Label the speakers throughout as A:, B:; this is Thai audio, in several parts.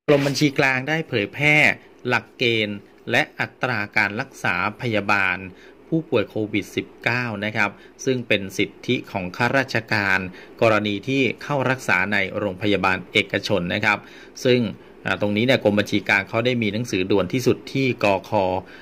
A: กรมบัญชีกลางได้เผยแพร่หลักเกณฑ์และอัตราการรักษาพยาบาลผู้ป่วยโควิด -19 นะครับซึ่งเป็นสิทธิของข้าราชการกรณีที่เข้ารักษาในโรงพยาบาลเอกชนนะครับซึ่งตรงนี้เนี่ยกรมบัญชีกลางเขาได้มีหนังสือด่วนที่สุดที่กค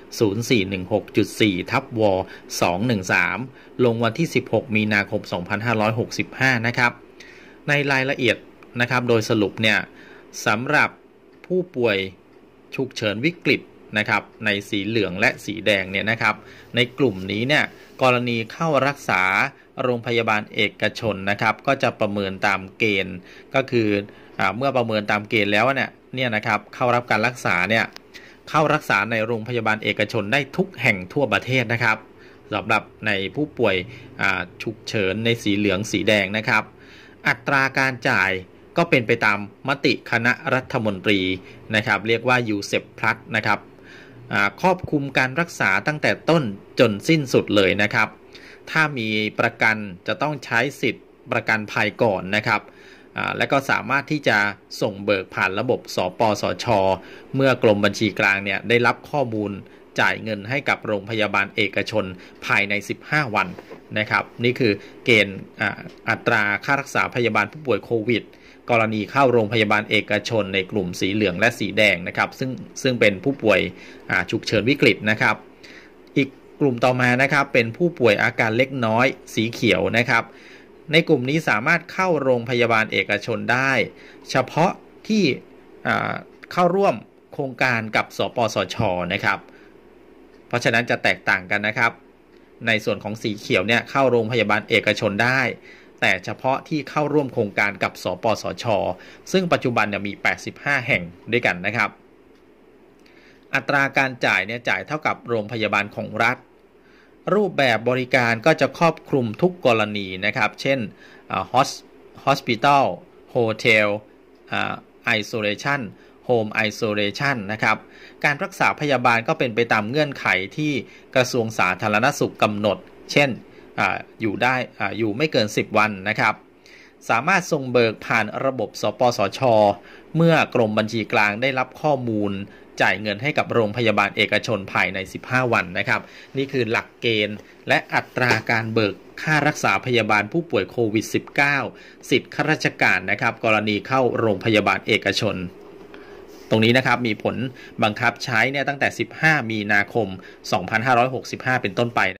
A: 0416.4/ว213 ลงวันที่ 16 มีนาคม 2565 นะครับในรายละเอียดนะครับโดยสรุปเนี่ยสำหรับผู้ป่วยฉุกเฉินวิกฤตนะครับในสีเหลืองและสีแดงเนี่ยนะครับในกลุ่มนี้เนี่ยกรณีเข้ารักษาโรงพยาบาลเอกชนนะครับก็จะประเมินตามเกณฑ์ก็คือเมื่อประเมินตามเกณฑ์แล้วเนี่ยนะครับเข้ารับการรักษาเนี่ยเข้ารักษาในโรงพยาบาลเอกชนได้ทุกแห่งทั่วประเทศนะครับสำหรับในผู้ป่วยฉุกเฉินในสีเหลืองสีแดงนะครับอัตราการจ่ายก็เป็นไปตามมติคณะรัฐมนตรีนะครับเรียกว่า USEP Plus นะครับครอบคลุมการรักษาตั้งแต่ต้นจนสิ้นสุดเลยนะครับถ้ามีประกันจะต้องใช้สิทธิ์ประกันภัยก่อนนะครับและก็สามารถที่จะส่งเบิกผ่านระบบสปสช.เมื่อกรมบัญชีกลางเนี่ยได้รับข้อมูลจ่ายเงินให้กับโรงพยาบาลเอกชนภายใน15วันนะครับนี่คือเกณฑ์อัตราค่ารักษาพยาบาลผู้ป่วยโควิดกรณีเข้าโรงพยาบาลเอกชนในกลุ่มสีเหลืองและสีแดงนะครับซึ่งเป็นผู้ป่วยฉุกเฉินวิกฤตนะครับอีกกลุ่มต่อมานะครับเป็นผู้ป่วยอาการเล็กน้อยสีเขียวนะครับในกลุ่มนี้สามารถเข้าโรงพยาบาลเอกชนได้เฉพาะที่เข้าร่วมโครงการกับสปสช.นะครับเพราะฉะนั้นจะแตกต่างกันนะครับในส่วนของสีเขียวเนี่ยเข้าโรงพยาบาลเอกชนได้แต่เฉพาะที่เข้าร่วมโครงการกับสปสช.ซึ่งปัจจุบันเนี่ยมี85แห่งด้วยกันนะครับอัตราการจ่ายเนี่ยจ่ายเท่ากับโรงพยาบาลของรัฐรูปแบบบริการก็จะครอบคลุมทุกกรณีนะครับเช่นhospital hotel isolation home isolation นะครับการรักษาพยาบาลก็เป็นไปตามเงื่อนไขที่กระทรวงสาธารณสุขกำหนดเช่นอยู่ไม่เกิน10วันนะครับสามารถส่งเบิกผ่านระบบสปสช.เมื่อกรมบัญชีกลางได้รับข้อมูลจ่ายเงินให้กับโรงพยาบาลเอกชนภายใน15วันนะครับนี่คือหลักเกณฑ์และอัตราการเบิกค่ารักษาพยาบาลผู้ป่วยโควิด -19 สิทธิข้าราชการนะครับกรณีเข้าโรงพยาบาลเอกชนตรงนี้นะครับมีผลบังคับใช้เนี่ยตั้งแต่15มีนาคม2565เป็นต้นไป